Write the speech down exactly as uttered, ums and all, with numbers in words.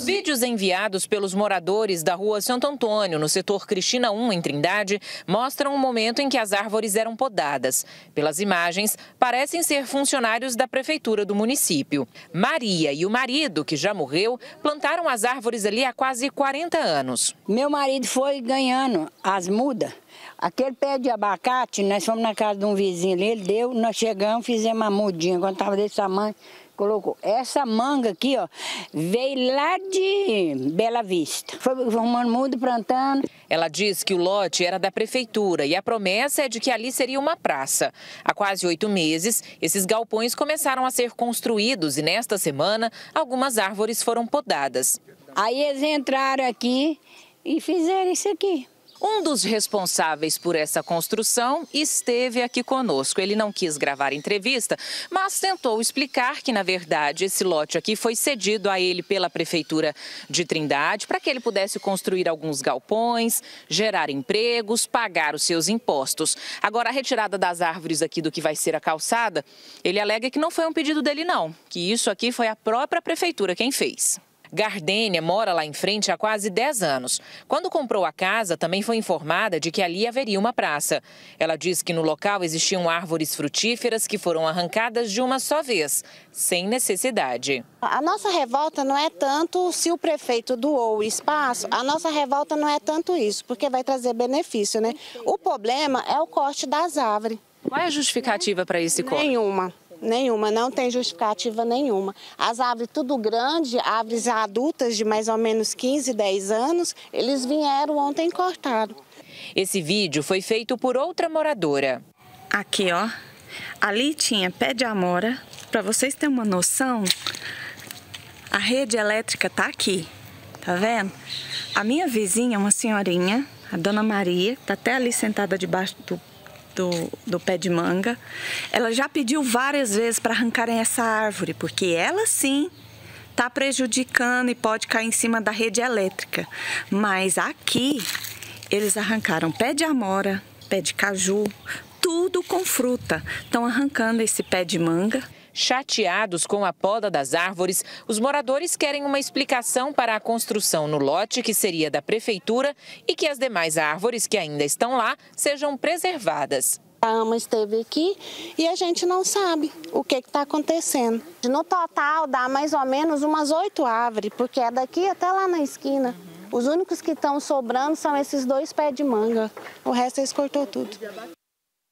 Vídeos enviados pelos moradores da rua Santo Antônio, no setor Cristina um, em Trindade, mostram o momento em que as árvores eram podadas. Pelas imagens, parecem ser funcionários da prefeitura do município. Maria e o marido, que já morreu, plantaram as árvores ali há quase quarenta anos. Meu marido foi ganhando as mudas. Aquele pé de abacate, nós fomos na casa de um vizinho ali, ele deu, nós chegamos, fizemos uma mudinha, quando estava desse tamanho, colocou. Essa manga aqui, ó, veio lá de Bela Vista. Foi arrumando muda, plantando. Ela diz que o lote era da prefeitura e a promessa é de que ali seria uma praça. Há quase oito meses, esses galpões começaram a ser construídos e nesta semana, algumas árvores foram podadas. Aí eles entraram aqui e fizeram isso aqui. Um dos responsáveis por essa construção esteve aqui conosco. Ele não quis gravar entrevista, mas tentou explicar que, na verdade, esse lote aqui foi cedido a ele pela Prefeitura de Trindade para que ele pudesse construir alguns galpões, gerar empregos, pagar os seus impostos. Agora, a retirada das árvores aqui do que vai ser a calçada, ele alega que não foi um pedido dele, não, que isso aqui foi a própria Prefeitura quem fez. Gardênia mora lá em frente há quase dez anos. Quando comprou a casa, também foi informada de que ali haveria uma praça. Ela diz que no local existiam árvores frutíferas que foram arrancadas de uma só vez, sem necessidade. A nossa revolta não é tanto se o prefeito doou o espaço, a nossa revolta não é tanto isso, porque vai trazer benefício, né? O problema é o corte das árvores. Qual é a justificativa para esse corte? Nenhuma. Nenhuma, não tem justificativa nenhuma. As árvores tudo grande, árvores adultas de mais ou menos quinze, dez anos, eles vieram ontem e cortaram. Esse vídeo foi feito por outra moradora. Aqui, ó, ali tinha pé de amora. Para vocês terem uma noção, a rede elétrica tá aqui, tá vendo? A minha vizinha, uma senhorinha, a dona Maria, tá até ali sentada debaixo do Do, do pé de manga, ela já pediu várias vezes para arrancarem essa árvore, porque ela sim está prejudicando e pode cair em cima da rede elétrica. Mas aqui eles arrancaram pé de amora, pé de caju, tudo com fruta. Estão arrancando esse pé de manga. Chateados com a poda das árvores, os moradores querem uma explicação para a construção no lote que seria da prefeitura e que as demais árvores que ainda estão lá sejam preservadas. A AMA esteve aqui e a gente não sabe o que está acontecendo. No total dá mais ou menos umas oito árvores, porque é daqui até lá na esquina. Os únicos que estão sobrando são esses dois pés de manga, o resto eles cortou tudo.